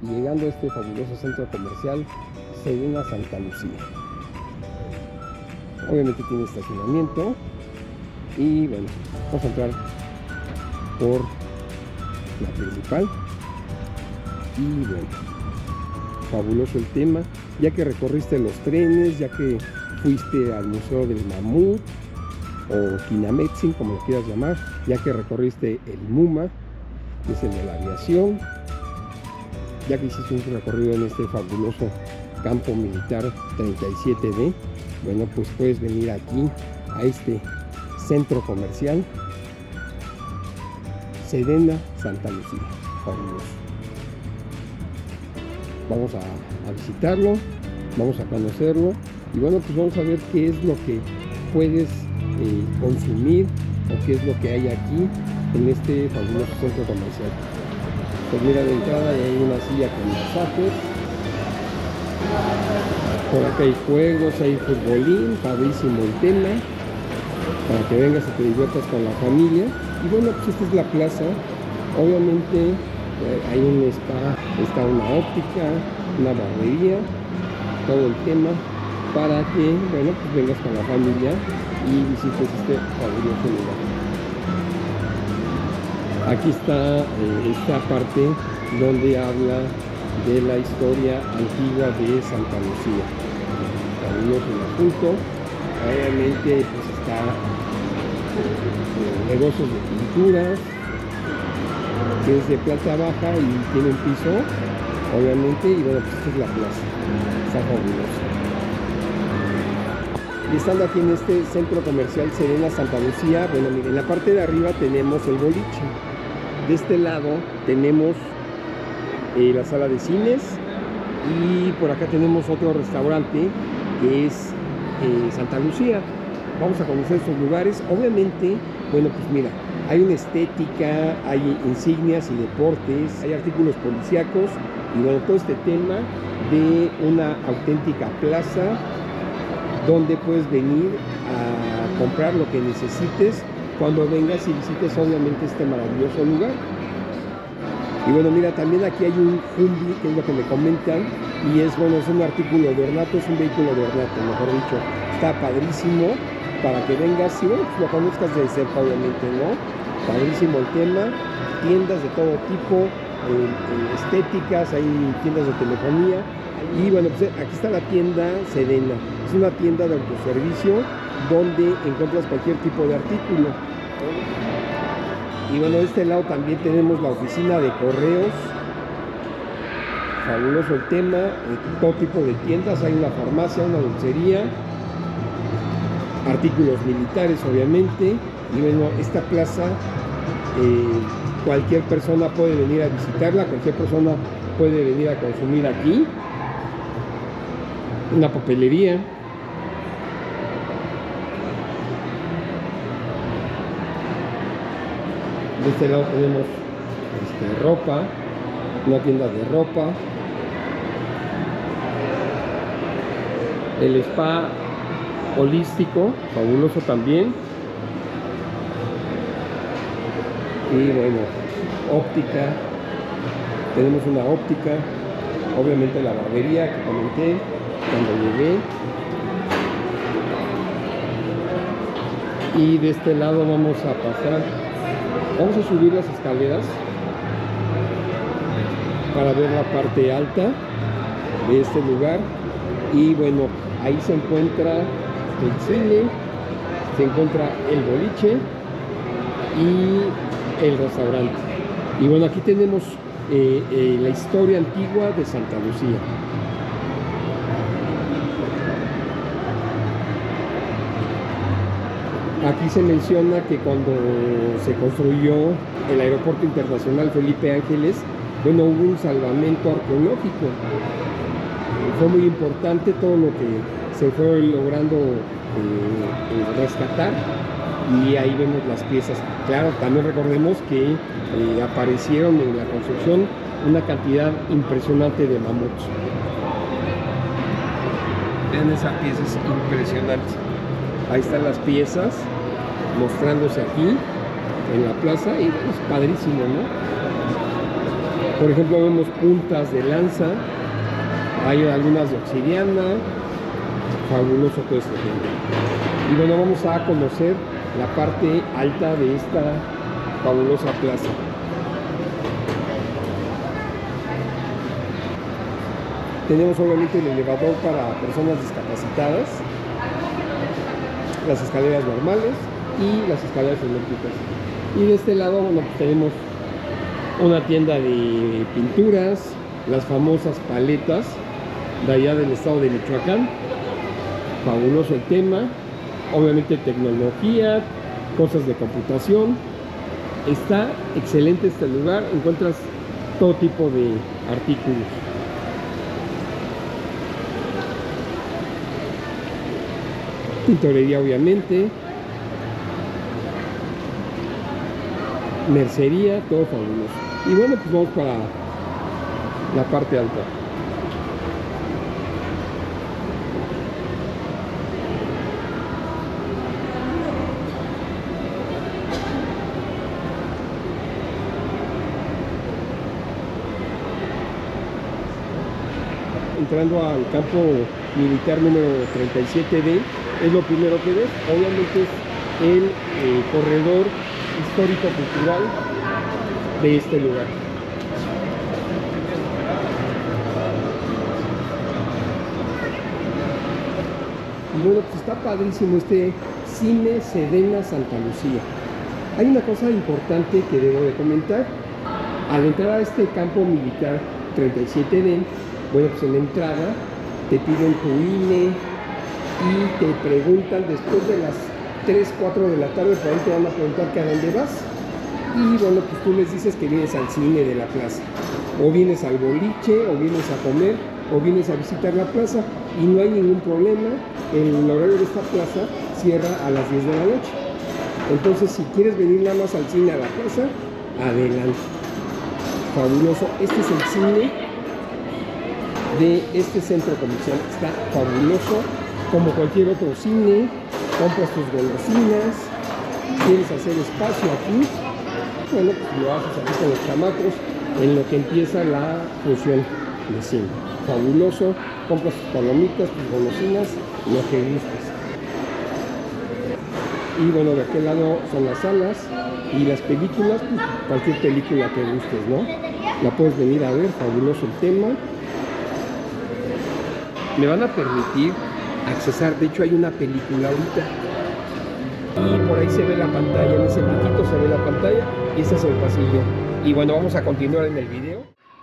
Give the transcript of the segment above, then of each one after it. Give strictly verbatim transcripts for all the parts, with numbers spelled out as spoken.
llegando a este fabuloso centro comercial Sedena Santa Lucía. Obviamente tiene estacionamiento y bueno, vamos a entrar por la principal y bueno, fabuloso el tema, ya que recorriste los trenes, ya que fuiste al Museo del Mamut o Kinametsin, como lo quieras llamar, ya que recorriste el MUMA, que es el de la aviación, ya que hiciste un recorrido en este fabuloso campo militar treinta y siete D, bueno, pues puedes venir aquí a este centro comercial Sedena Santa Lucía. Fabuloso. Vamos a, a visitarlo, vamos a conocerlo y bueno, pues vamos a ver qué es lo que puedes eh, consumir o qué es lo que hay aquí en este fabuloso centro comercial. Pues mira, de entrada hay una silla con masajes, por acá hay juegos, hay futbolín, padrísimo el tema, para que vengas y te diviertas con la familia. Y bueno, pues esta es la plaza, obviamente eh, hay un spa, está una óptica, una barbería, todo el tema, para que, bueno, pues vengas con la familia y visites este fabuloso lugar. Aquí está eh, esta parte donde habla de la historia antigua de Santa Lucía. Fabuloso el asunto. Obviamente pues está eh, negocios de pinturas, que es de planta baja y tiene un piso, obviamente, y bueno, pues esta es la plaza. Está fabuloso. Y estando aquí en este centro comercial Sedena Santa Lucía, bueno, miren, en la parte de arriba tenemos el boliche. De este lado tenemos eh, la sala de cines y por acá tenemos otro restaurante que es eh, Santa Lucía. Vamos a conocer estos lugares. Obviamente, bueno, pues mira, hay una estética, hay insignias y deportes, hay artículos policíacos y bueno, todo este tema de una auténtica plaza donde puedes venir a comprar lo que necesites cuando vengas y visites obviamente este maravilloso lugar. Y bueno, mira, también aquí hay un Humvee, que es lo que me comentan, y es, bueno, es un artículo de ornato, es un vehículo de ornato, mejor dicho. Está padrísimo para que vengas y bueno, pues lo conozcas de cerca, obviamente, ¿no? Padrísimo el tema, tiendas de todo tipo, eh, eh, estéticas, hay tiendas de telefonía. Y bueno, pues aquí está la tienda Sedena, es una tienda de autoservicio donde encuentras cualquier tipo de artículo. Y bueno, de este lado también tenemos la oficina de correos, fabuloso el tema, todo tipo de tiendas, hay una farmacia, una dulcería, artículos militares obviamente. Y bueno, esta plaza eh, cualquier persona puede venir a visitarla, cualquier persona puede venir a consumir aquí. Una papelería, de este lado tenemos este, ropa, una tienda de ropa, el spa holístico, fabuloso también, y bueno, óptica, tenemos una óptica, obviamente la barbería que comenté cuando llegué. Y de este lado vamos a pasar, vamos a subir las escaleras para ver la parte alta de este lugar. Y bueno, ahí se encuentra el cine, se encuentra el boliche y el restaurante. Y bueno, aquí tenemos eh, eh, la historia antigua de Santa Lucía. Aquí se menciona que cuando se construyó el Aeropuerto Internacional Felipe Ángeles, bueno, hubo un salvamento arqueológico. Fue muy importante todo lo que se fue logrando eh, rescatar, y ahí vemos las piezas. Claro, también recordemos que eh, aparecieron en la construcción una cantidad impresionante de mamuts. Vean esa pieza, es impresionante. Ahí están las piezas mostrándose aquí en la plaza y bueno, es padrísimo, ¿no? Por ejemplo, vemos puntas de lanza, hay algunas de obsidiana, fabuloso todo esto. Y bueno, vamos a conocer la parte alta de esta fabulosa plaza. Tenemos obviamente el elevador para personas discapacitadas, las escaleras normales y las escaleras eléctricas. Y de este lado, bueno, pues tenemos una tienda de pinturas, las famosas paletas de allá del estado de Michoacán. Fabuloso el tema, obviamente tecnología, cosas de computación. Está excelente este lugar, encuentras todo tipo de artículos. Tintorería obviamente, mercería, todo fabuloso. Y bueno, pues vamos para la parte alta. Entrando al campo militar número treinta y siete D, es lo primero que ves, obviamente es el eh, corredor histórico-cultural de este lugar. Y bueno, pues está padrísimo este Cine Sedena Santa Lucía. Hay una cosa importante que debo de comentar. Al entrar a este campo militar treinta y siete D, bueno, pues en la entrada te piden tu I N E y te preguntan después de las tres, cuatro de la tarde, por ahí te van a preguntar que a dónde vas. Y bueno, pues tú les dices que vienes al cine de la plaza, o vienes al boliche, o vienes a comer, o vienes a visitar la plaza, y no hay ningún problema. El horario de esta plaza cierra a las diez de la noche. Entonces, si quieres venir nada más al cine a la plaza, adelante. Fabuloso. Este es el cine de este centro comercial. Está fabuloso, como cualquier otro cine. Compras tus golosinas, quieres hacer espacio aquí, bueno, pues lo haces aquí con los chamacos en lo que empieza la función de cine. Fabuloso, compras tus palomitas, tus golosinas, lo que gustes. Y bueno, de aquel lado son las salas y las películas, pues cualquier película que gustes, ¿no? La puedes venir a ver, fabuloso el tema. Me van a permitir accesar, de hecho hay una película ahorita y por ahí se ve la pantalla, en ese piquito se ve la pantalla y ese es el pasillo. Y bueno, vamos a continuar en el video.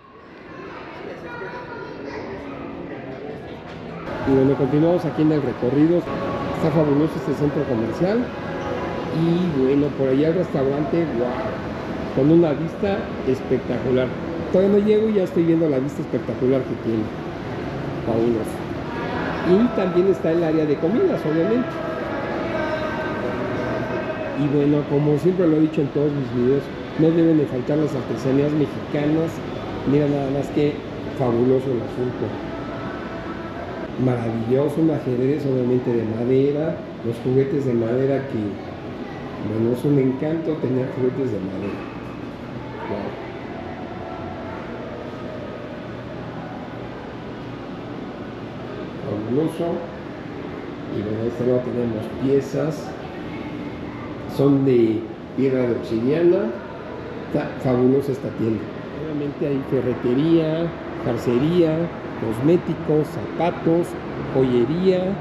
Y bueno, continuamos aquí en el recorrido. Está fabuloso este centro comercial y bueno, por allá el restaurante, wow, con una vista espectacular. Todavía no llego y ya estoy viendo la vista espectacular que tiene. Fabuloso. Y también está el área de comidas, obviamente. Y bueno, como siempre lo he dicho en todos mis videos, no deben de faltar las artesanías mexicanas. Mira nada más que fabuloso el asunto. Maravilloso, un ajedrez obviamente de madera, los juguetes de madera que, bueno, es un encanto tener juguetes de madera. Wow. Fabuloso. Y bueno, este lado tenemos piezas, son de piedra de obsidiana. Está fabulosa esta tienda. Obviamente hay ferretería, jarcería, cosméticos, zapatos, joyería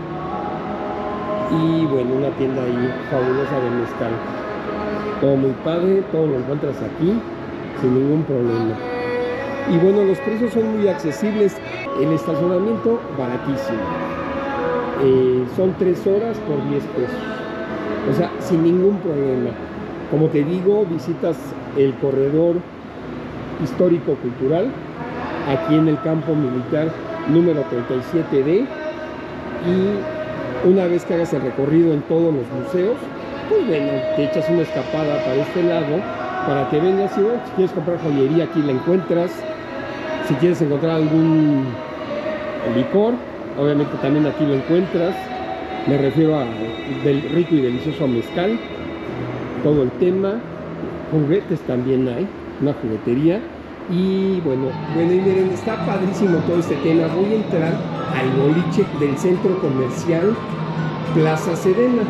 y bueno, una tienda ahí fabulosa de mezcal. Todo muy padre, todo lo encuentras aquí sin ningún problema. Y bueno, los precios son muy accesibles. El estacionamiento baratísimo. Eh, son tres horas por diez pesos. O sea, sin ningún problema. Como te digo, visitas el corredor histórico-cultural aquí en el campo militar número treinta y siete D. Y una vez que hagas el recorrido en todos los museos, pues bueno, te echas una escapada para este lado para que vengas y bueno, si quieres comprar joyería aquí la encuentras. Si quieres encontrar algún licor, obviamente también aquí lo encuentras. Me refiero a del rico y delicioso mezcal, todo el tema. Juguetes también hay, una juguetería. Y bueno, bueno, y miren, está padrísimo todo este tema. Voy a entrar al boliche del centro comercial Plaza Sedena.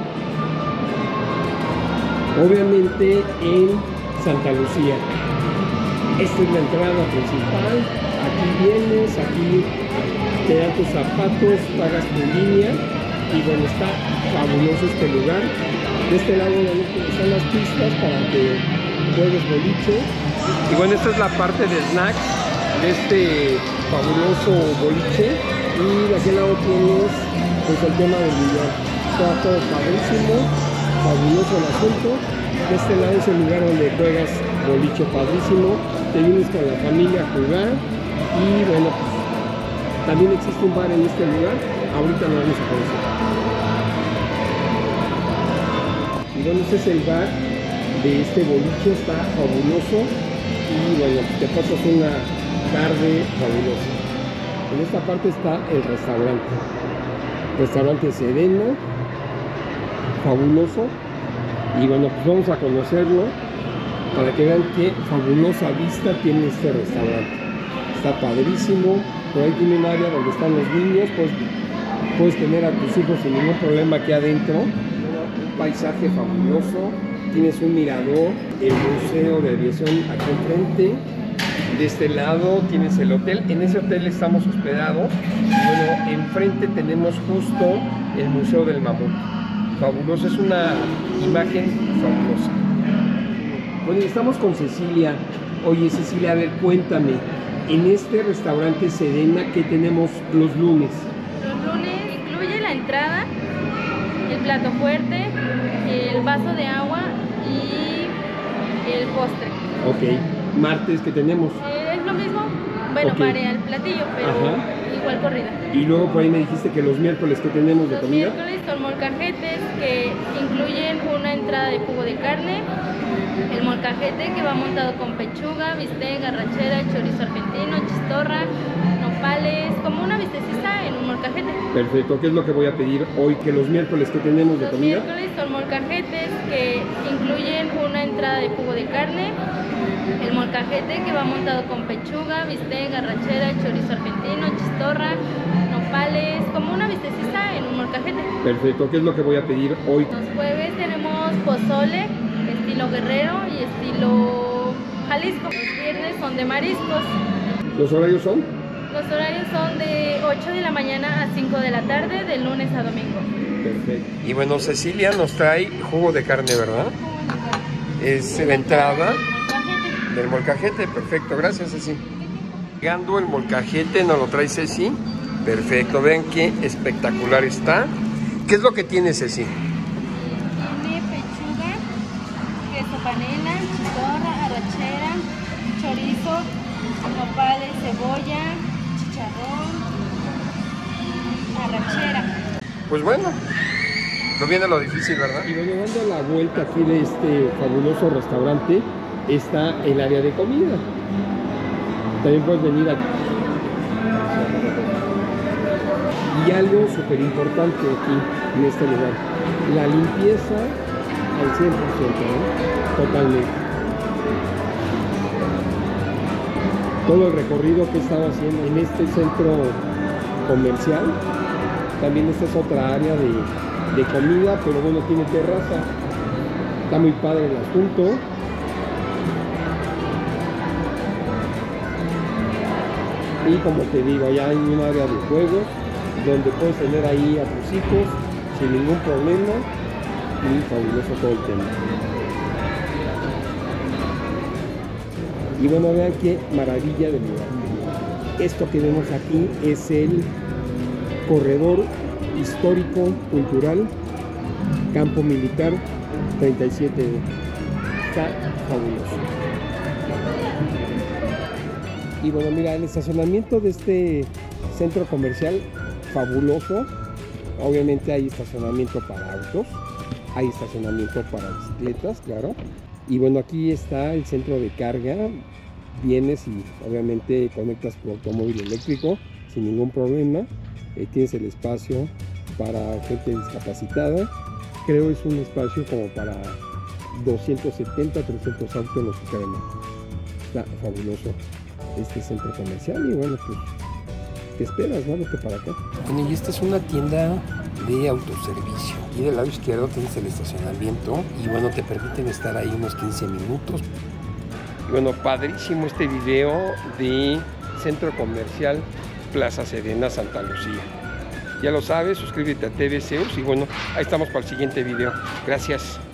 Obviamente en Santa Lucía. Esta es la entrada principal. Aquí vienes, aquí te dan tus zapatos, pagas tu línea. Y bueno, está fabuloso este lugar. De este lado están las pistas para que juegues boliche. Y bueno, esta es la parte de snacks de este fabuloso boliche. Y de aquel lado tienes pues el tema del billar. Está todo padrísimo, fabuloso el asunto. De este lado es el lugar donde juegas boliche padrísimo. Te vienes con la familia a jugar. Y bueno, pues también existe un bar en este lugar. Ahorita lo vamos a conocer. Y bueno, este es el bar de este boliche, está fabuloso. Y bueno, te pasas una tarde fabulosa. En esta parte está el restaurante. Restaurante Sedena. Fabuloso. Y bueno, pues vamos a conocerlo para que vean qué fabulosa vista tiene este restaurante. Está padrísimo. Por ahí tiene un área donde están los niños. Pues puedes tener a tus hijos sin ningún problema aquí adentro. Un paisaje fabuloso. Tienes un mirador, el museo de aviación aquí enfrente. De este lado tienes el hotel. En ese hotel estamos hospedados. Bueno, enfrente tenemos justo el Museo del Mamut. Fabuloso, es una imagen fabulosa. Bueno, estamos con Cecilia. Oye, Cecilia, a ver, cuéntame. En este restaurante Sedena, ¿qué tenemos los lunes? Los lunes incluye la entrada, el plato fuerte, el vaso de agua y el postre. Ok. ¿Martes qué tenemos? Eh, es lo mismo. Bueno, okay. Varía el platillo, pero ajá, igual corrida. Y luego por ahí me dijiste que los miércoles que tenemos de los comida. Los miércoles son molcajetes que incluyen una entrada de jugo de carne, el molcajete que va montado con pechuga, bistec, arrachera, chorizo argentino, chistorra, nopales, como una bistecita en un molcajete. Perfecto, ¿qué es lo que voy a pedir hoy? Que los miércoles que tenemos de los comida. Los miércoles son molcajetes que incluyen una entrada de jugo de carne, el molcajete que va montado con pechuga, bistec, arrachera, chorizo argentino, chistorra, nopales, como una bistecita en un molcajete. Perfecto, ¿qué es lo que voy a pedir hoy? Los jueves tenemos pozole, estilo guerrero y estilo Jalisco. Los viernes son de mariscos. ¿Los horarios son? Los horarios son de ocho de la mañana a cinco de la tarde, de lunes a domingo. Perfecto. Y bueno, Cecilia nos trae jugo de carne, ¿verdad? Es la entrada del molcajete. Perfecto, gracias, Ceci. Llegando el molcajete, nos lo trae Ceci. Perfecto, vean qué espectacular está. ¿Qué es lo que tiene, Ceci? Tiene pechuga, queso panela, chistorra, arrachera, chorizo, nopales, cebolla, chicharrón, arrachera. Pues bueno, no viene lo difícil, ¿verdad? Y bueno, dando la vuelta aquí de este fabuloso restaurante, está el área de comida. También puedes venir aquí. Y algo súper importante aquí, en este lugar, la limpieza al cien por ciento, ¿no? Totalmente. Todo el recorrido que he estado haciendo en este centro comercial, también esta es otra área de, de comida, pero bueno, tiene terraza. Está muy padre el asunto. Y como te digo, ya hay un área de juegos donde puedes tener ahí a tus hijos sin ningún problema. Y fabuloso todo el tema. Y bueno, vean qué maravilla de lugar. Esto que vemos aquí es el corredor histórico cultural Campo Militar treinta y siete. Está fabuloso. Y bueno, mira, el estacionamiento de este centro comercial, fabuloso. Obviamente hay estacionamiento para autos, hay estacionamiento para bicicletas, claro. Y bueno, aquí está el centro de carga. Vienes y obviamente conectas tu automóvil eléctrico sin ningún problema. Eh, tienes el espacio para gente discapacitada. Creo es un espacio como para doscientos setenta, trescientos autos los que caben. está fabuloso este centro comercial y bueno, pues te esperas, ¿no? Vete para acá. Bueno, y esta es una tienda de autoservicio y del lado izquierdo tienes el estacionamiento y bueno, te permiten estar ahí unos quince minutos. Bueno, padrísimo este video de centro comercial Plaza Sedena, Santa Lucía. Ya lo sabes, suscríbete a T V Zeus y bueno, ahí estamos para el siguiente video. Gracias.